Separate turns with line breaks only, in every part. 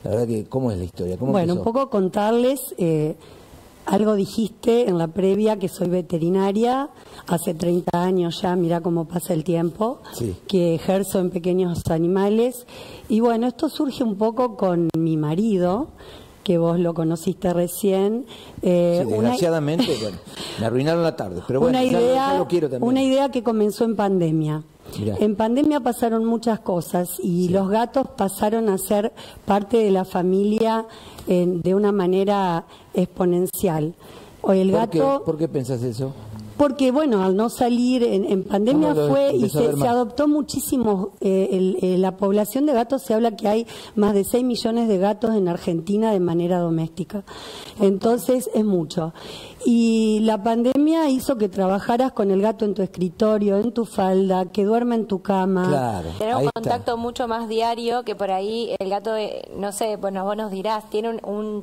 La verdad que, ¿cómo es la historia? ¿Cómo
Bueno,
empezó?
un poco contarles, algo dijiste en la previa, que soy veterinaria, hace 30 años ya, mira cómo pasa el tiempo,
Sí.
que ejerzo en pequeños animales. Y bueno, esto surge un poco con mi marido, que vos lo conociste recién.
Sí, desgraciadamente, bueno, me arruinaron la tarde, pero bueno, ya lo quiero también.
Una idea que comenzó en pandemia.
Mirá.
En pandemia pasaron muchas cosas y
Sí.
los gatos pasaron a ser parte de la familia de una manera exponencial. Hoy el gato...
¿Por qué pensás eso?
Porque, bueno, al no salir en pandemia
¿Cómo lo
fue y
empezó a ver
se
más?
adoptó muchísimo. La población de gatos, se habla que hay más de 6 millones de gatos en Argentina de manera doméstica. Entonces, es mucho. Y la pandemia hizo que trabajaras con el gato en tu escritorio, en tu falda, que duerma en tu cama.
Claro.
Tener
ahí
un
está.
contacto mucho más diario, que por ahí el gato, no sé, bueno, vos nos dirás, tiene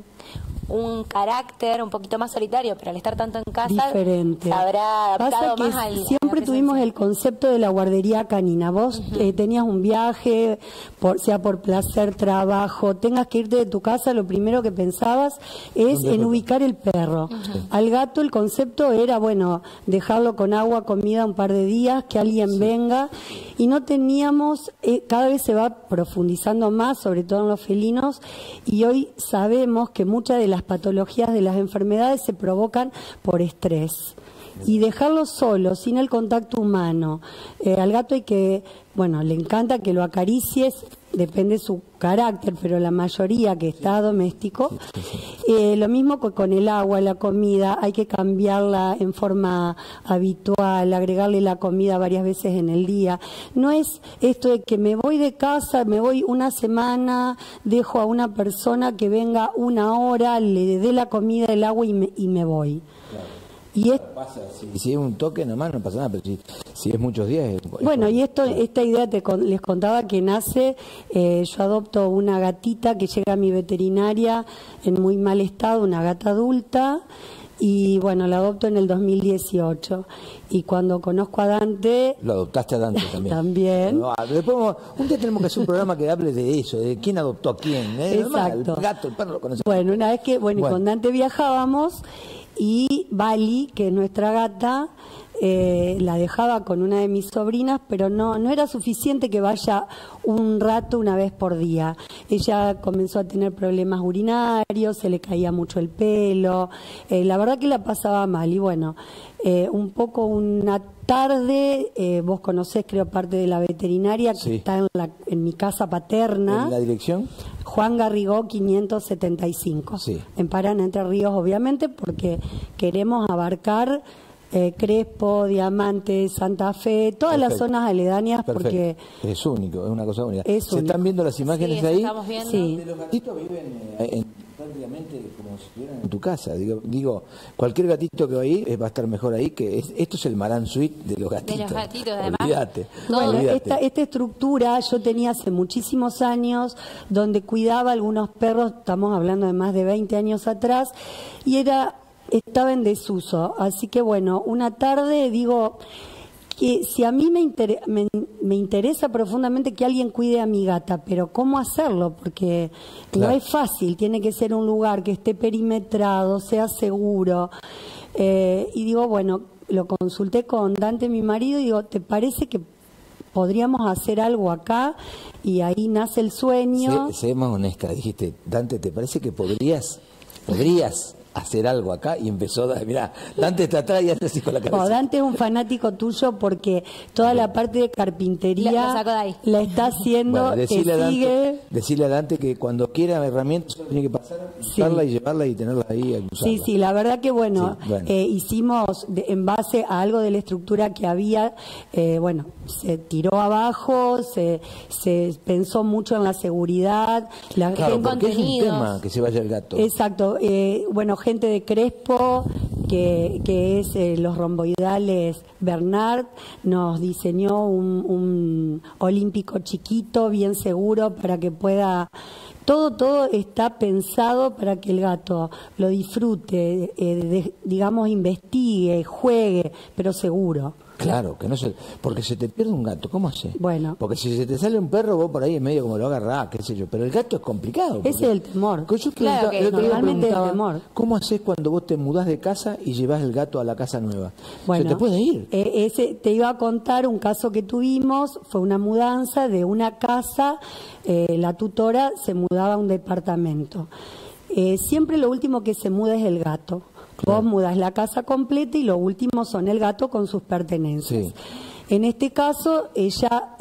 un carácter un poquito más solitario, pero al estar tanto en casa
Diferente.
se habrá adaptado
Pasa que
más al...
siempre tuvimos el concepto de la guardería canina. Vos tenías un viaje, sea por placer, trabajo, tengas que irte de tu casa, lo primero que pensabas es en ubicar el perro. Al gato el concepto era, bueno, dejarlo con agua, comida un par de días, que alguien venga, y no teníamos, cada vez se va profundizando más, sobre todo en los felinos, y hoy sabemos que muchas de las patologías de las enfermedades se provocan por estrés. Y dejarlo solo, sin el contacto humano. Al gato hay que, bueno, le encanta que lo acaricies, depende de su carácter, pero la mayoría que está doméstico. Lo mismo con el agua, la comida, hay que cambiarla en forma habitual, agregarle la comida varias veces en el día. No es esto de que me voy de casa, me voy una semana, dejo a una persona que venga una hora, le dé la comida, el agua y me voy. Y
Pasa, si es un toque nomás no pasa nada, pero si es muchos días...
bueno, y esta idea les contaba que nace, yo adopto una gatita que llega a mi veterinaria en muy mal estado, una gata adulta, y bueno, la adopto en el 2018. Y cuando conozco a Dante...
Lo adoptaste a Dante también.
También.
No, después, un día tenemos que hacer un programa que hable de eso, de quién adoptó a quién.
Exacto.
El gato, el perro lo conocemos.
Bueno, una vez que, y con Dante viajábamos, y Bali, que es nuestra gata, la dejaba con una de mis sobrinas, pero no era suficiente que vaya un rato, una vez por día. Ella comenzó a tener problemas urinarios, se le caía mucho el pelo, la verdad que la pasaba mal. Y bueno, un poco una tarde, vos conocés, creo, parte de la veterinaria, que
Sí.
está en mi casa paterna.
¿En la dirección?
Juan Garrigó 575,
Sí.
en Paraná, Entre Ríos, obviamente, porque queremos abarcar Crespo, Diamante, Santa Fe, todas las
Perfecto.
zonas aledañas,
Perfecto.
porque
Es único, es una cosa única.
Es
¿Se
único.
están viendo las imágenes
Sí,
ahí?
estamos viendo.
Sí.
De los gatitos viven prácticamente como si estuvieran en tu casa. Digo, cualquier gatito que va ahí va a estar mejor ahí que... esto es el Maran Suite de los gatitos.
De los gatitos, además.
Olvídate.
bueno,
olvídate.
esta estructura yo tenía hace muchísimos años, donde cuidaba algunos perros, estamos hablando de más de 20 años atrás, y estaba en desuso. Así que bueno, una tarde digo que si a mí me interesa profundamente que alguien cuide a mi gata, pero ¿cómo hacerlo? Porque
Claro.
no es fácil, tiene que ser un lugar que esté perimetrado, sea seguro. Y digo, bueno, lo consulté con Dante, mi marido, y digo, ¿te parece que podríamos hacer algo acá? Y ahí nace el sueño.
Sé más honesta, dijiste, Dante, ¿te parece que podrías hacer algo acá? Y empezó, mirá, Dante está atrás y hace así con la cabeza.
No, Dante es un fanático tuyo porque toda la parte de carpintería
Lo sacó de ahí.
la está haciendo,
Bueno,
sigue.
decirle a Dante que cuando quiera herramientas solo tiene que pasar, usarla y llevarla y tenerla ahí a usarla.
Sí, la verdad que bueno,
Sí, bueno.
hicimos en base a algo de la estructura que había, bueno, se tiró abajo, se pensó mucho en la seguridad, la
Claro,
gente...
porque es un
contenidos.
tema que se vaya el gato.
Exacto, bueno, gente de Crespo, que es los romboidales Bernard, nos diseñó un olímpico chiquito, bien seguro, para que pueda... Todo está pensado para que el gato lo disfrute, digamos, investigue, juegue, pero seguro.
Claro, que no se, porque se te pierde un gato, ¿cómo hace?
Bueno.
Porque si se te sale un perro, vos por ahí en medio como lo agarrás, qué sé yo, pero el gato es complicado.
Ese es el temor.
Yo
Claro que
el otro día
normalmente
preguntaba,
el temor.
¿cómo haces cuando vos te mudás de casa y llevás el gato a la casa nueva?
Bueno,
se te puede ir.
Ese, te iba a contar un caso que tuvimos, fue una mudanza de una casa, la tutora se mudaba a un departamento. Siempre lo último que se muda es el gato.
Claro.
Vos mudas la casa completa y lo último son el gato con sus pertenencias.
Sí.
En este caso, ella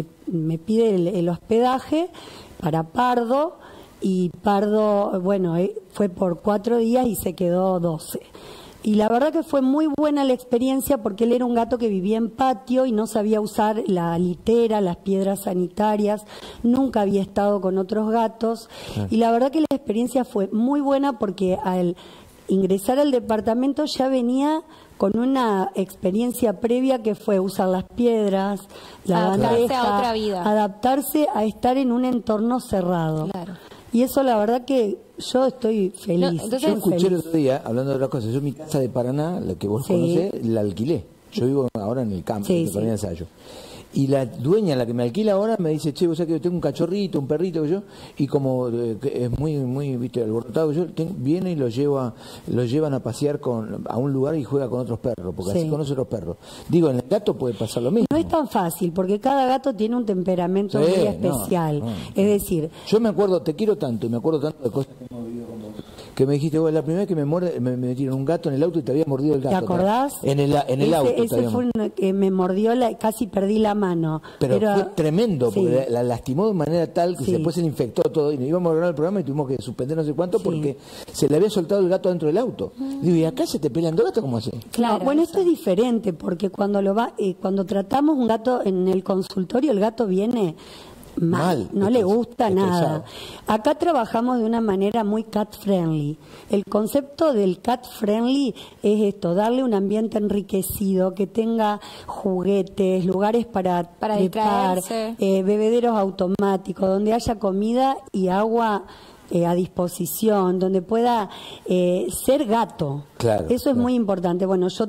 me pide el hospedaje para Pardo, y Pardo, bueno, fue por 4 días y se quedó 12. Y la verdad que fue muy buena la experiencia porque él era un gato que vivía en patio y no sabía usar la litera, las piedras sanitarias, nunca había estado con otros gatos.
Claro.
Y la verdad que la experiencia fue muy buena porque al ingresar al departamento ya venía con una experiencia previa que fue usar las piedras, la
Adaptarse
bandeja,
a otra vida.
adaptarse a estar en un entorno cerrado.
Claro.
Y eso la verdad que yo estoy feliz.
No, entonces-
Yo
estoy
escuché el
feliz.
otro día, hablando de otra cosa, yo mi casa de Paraná, la que vos
Sí.
conocés, la alquilé. Yo vivo ahora en el campo,
Sí,
en
sí.
Colonia Ensayo. Y la dueña, la que me alquila ahora, me dice, che, vos sabés que yo tengo un cachorrito, un perrito, yo, y como que es muy, viste, alborotado, viene y lo llevan a pasear a un lugar y juega con otros perros, porque
Sí.
así conoce otros perros. Digo, en el gato puede pasar lo mismo.
No es tan fácil, porque cada gato tiene un temperamento
Sí,
muy
no,
especial.
no.
Es decir,
Yo me acuerdo, te quiero tanto, y me acuerdo tanto de cosas que hemos vivido con vos, que me dijiste, vos, la primera vez que me metieron un gato en el auto y te había mordido el gato.
¿te acordás?
En el auto. te
Ese
había
fue
mordido.
uno que me mordió, casi perdí la mano.
Pero fue tremendo,
sí.
porque la lastimó de manera tal que
Sí.
después se le infectó todo. Y nos íbamos a grabar el programa y tuvimos que suspender no sé cuánto
Sí.
porque se le había soltado el gato dentro del auto. Digo, ¿y acá se te pelean dos gatos? ¿Cómo hace?
Claro,
No, bueno,
eso.
esto es diferente, porque cuando tratamos un gato en el consultorio, el gato viene mal, no le gusta
estresado.
nada. Acá trabajamos de una manera muy cat friendly. El concepto del cat friendly es esto, darle un ambiente enriquecido, que tenga juguetes, lugares para trepar,
distraerse.
bebederos automáticos, donde haya comida y agua a disposición, donde pueda ser gato.
Claro,
Eso es
claro.
muy importante. Bueno, yo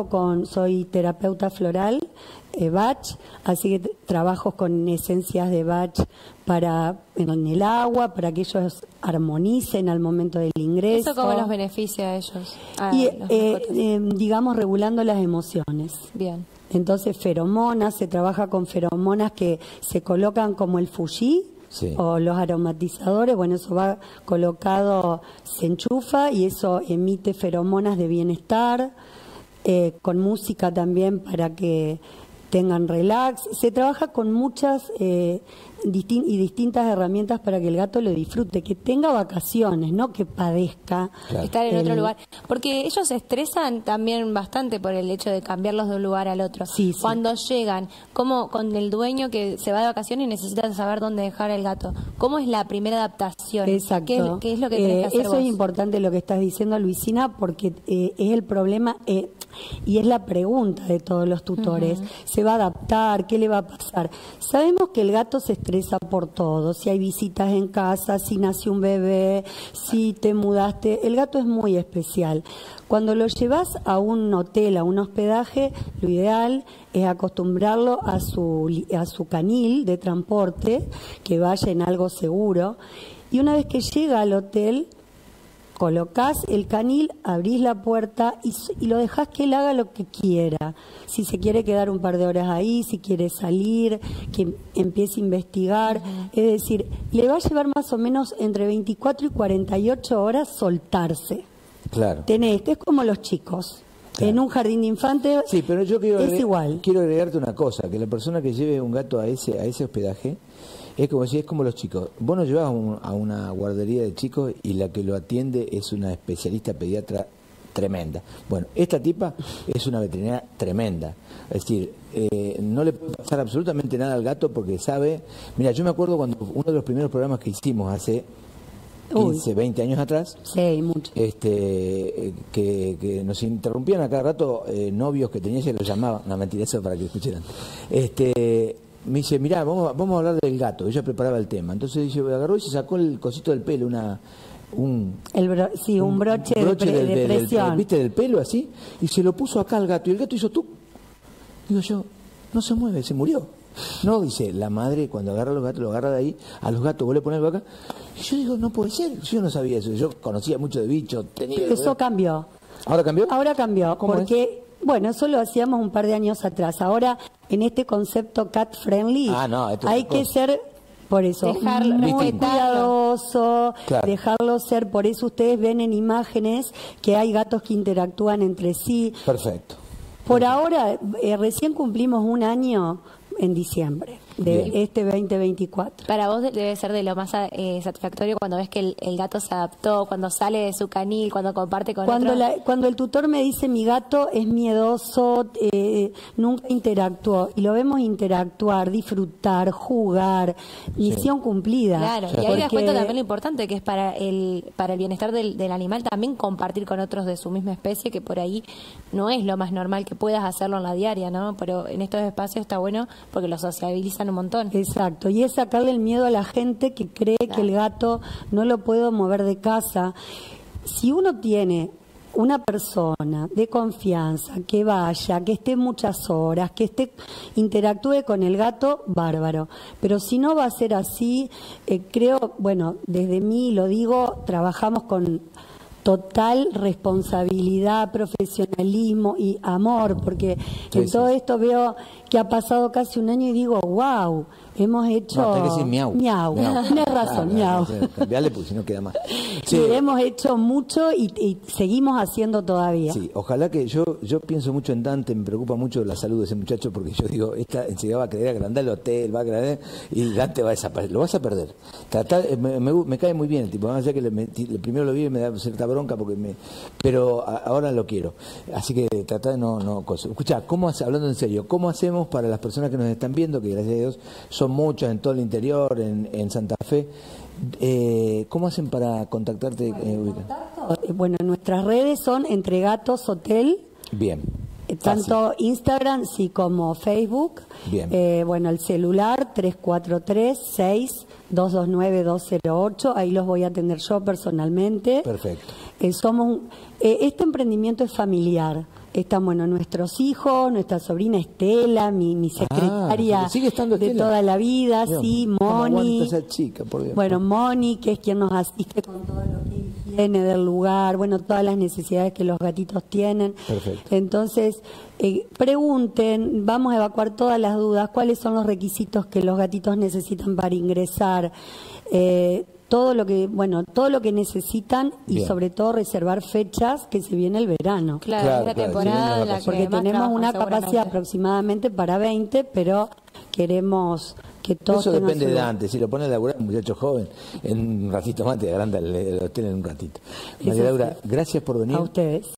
soy terapeuta floral, Bach, así que trabajo con esencias de Bach en el agua, para que ellos armonicen al momento del ingreso.
¿Eso cómo los beneficia a ellos?
Y,
Los mascotas.
digamos, regulando las emociones.
Bien.
Entonces, feromonas, se trabaja con feromonas que se colocan como el fuji,
Sí.
o los aromatizadores. Bueno, eso va colocado, se enchufa y eso emite feromonas de bienestar, con música también para que tengan relax. Se trabaja con muchas y distintas herramientas para que el gato lo disfrute, que tenga vacaciones, no que padezca.
Claro.
Estar en otro lugar. Porque ellos se estresan también bastante por el hecho de cambiarlos de un lugar al otro.
Sí, sí.
Cuando llegan, como con el dueño que se va de vacaciones y necesita saber dónde dejar el gato. ¿Cómo es la primera adaptación?
Exacto.
¿Qué es lo que tenés que hacer
eso
vos?
es importante lo que estás diciendo, Luisina, porque es el problema y es la pregunta de todos los tutores. ¿Se va a adaptar? ¿Qué le va a pasar? Sabemos que el gato se estresa por todo. Si hay visitas en casa, si nació un bebé, si te mudaste. El gato es muy especial. Cuando lo llevas a un hotel, a un hospedaje, lo ideal es acostumbrarlo a su canil de transporte, que vaya en algo seguro. Y una vez que llega al hotel, colocás el canil, abrís la puerta y lo dejás que él haga lo que quiera. Si se quiere quedar un par de horas ahí, si quiere salir, que empiece a investigar. Es decir, le va a llevar más o menos entre 24 y 48 horas soltarse.
Claro.
Es como los chicos.
Claro.
En un jardín de infantes
Sí, pero yo
igual.
quiero agregarte una cosa, que la persona que lleve un gato a ese hospedaje es como los chicos. Vos no llevas a una guardería de chicos y la que lo atiende es una especialista pediatra tremenda. Bueno, esta tipa es una veterinaria tremenda. Es decir, no le puede pasar absolutamente nada al gato porque sabe... Mira, yo me acuerdo cuando uno de los primeros programas que hicimos hace 15, 20 años atrás,
Sí, mucho.
que nos interrumpían a cada rato novios que tenía, se los llamaban, no, mentira, eso para que escucharan. Me dice, mirá, vamos a hablar del gato. Ella preparaba el tema. Entonces dice, agarró y se sacó el cosito del pelo, un broche de
presión.
¿viste? Del pelo así, y se lo puso acá al gato. Y el gato hizo tú. Digo yo, no se mueve, se murió. No, dice, la madre cuando agarra a los gatos, lo agarra de ahí, a los gatos vos le pones algo acá. Y yo digo, no puede ser, yo no sabía eso, yo conocía mucho de bichos, tenía...
Eso cambió.
¿Ahora cambió?
Ahora cambió, porque, bueno, eso lo hacíamos un par de años atrás. Ahora, en este concepto cat friendly, hay que ser, por eso,
dejarlo,
muy cuidadoso,
claro,
dejarlo ser. Por eso ustedes ven en imágenes que hay gatos que interactúan entre sí.
Perfecto.
Por ahora, recién cumplimos un año en diciembre de este 2024.
Para vos debe ser de lo más satisfactorio cuando ves que el gato se adaptó, cuando sale de su canil, cuando comparte con otro.
Cuando el tutor me dice mi gato es miedoso, nunca interactuó, y lo vemos interactuar, disfrutar, jugar, misión cumplida.
Claro, y ahí das cuenta también lo importante que es para el bienestar del animal también compartir con otros de su misma especie, que por ahí no es lo más normal que puedas hacerlo en la diaria, ¿no? Pero en estos espacios está bueno porque lo sociabilizan un montón.
Exacto, y es sacarle el miedo a la gente que cree que el gato no lo puedo mover de casa. Si uno tiene una persona de confianza que vaya, que esté muchas horas, que interactúe con el gato, bárbaro. Pero si no va a ser así, creo, bueno, desde mí lo digo, trabajamos con total responsabilidad, profesionalismo y amor, porque en todo esto veo que ha pasado casi un año y digo, wow, hemos hecho...
No, tenés que decir miau.
Miau, tienes razón, miau.
Cambiarle porque si no queda más.
Sí, hemos hecho mucho y seguimos haciendo todavía.
Sí, ojalá que yo pienso mucho en Dante, me preocupa mucho la salud de ese muchacho porque yo digo, esta enseguida va a querer agrandar el hotel, va a querer, y Dante va a desaparecer, lo vas a perder. Me cae muy bien el tipo, además ya que primero lo vi y me da cierta bronca pero ahora lo quiero. Así que trata de no cosas. Escuchá, hablando en serio, ¿cómo hacemos para las personas que nos están viendo, que gracias a Dios son muchas en todo el interior, en Santa Fe? ¿Cómo hacen para contactarte?
Bueno, nuestras redes son Entre Gatos Hotel.
Bien.
Tanto Instagram sí como Facebook.
Bien.
Bueno, el celular 343-6229-208. Ahí los voy a atender yo personalmente.
Perfecto.
Este emprendimiento es familiar. Están, bueno, nuestros hijos, nuestra sobrina Estela, mi secretaria
¿sigue estando
de
Estela?
toda la vida,
Dios,
sí,
¿cómo
Moni.
aguanta esa chica, por Dios?
Bueno, Moni, que es quien nos asiste con todo lo que higiene del lugar, bueno, todas las necesidades que los gatitos tienen.
Perfecto.
Entonces, pregunten, vamos a evacuar todas las dudas, cuáles son los requisitos que los gatitos necesitan para ingresar. Todo lo que necesitan y
Bien.
sobre todo reservar fechas, que se viene el verano.
Claro, la temporada en la que
porque
más
tenemos
trabajan,
una capacidad
seguramente.
aproximadamente para 20, pero queremos que todos
Eso
tengan
depende
su
de
lugar.
antes. Si lo pone a laburar un muchacho joven, en un ratito más te agranda el hotel en un ratito. María Laura, gracias por venir.
A ustedes.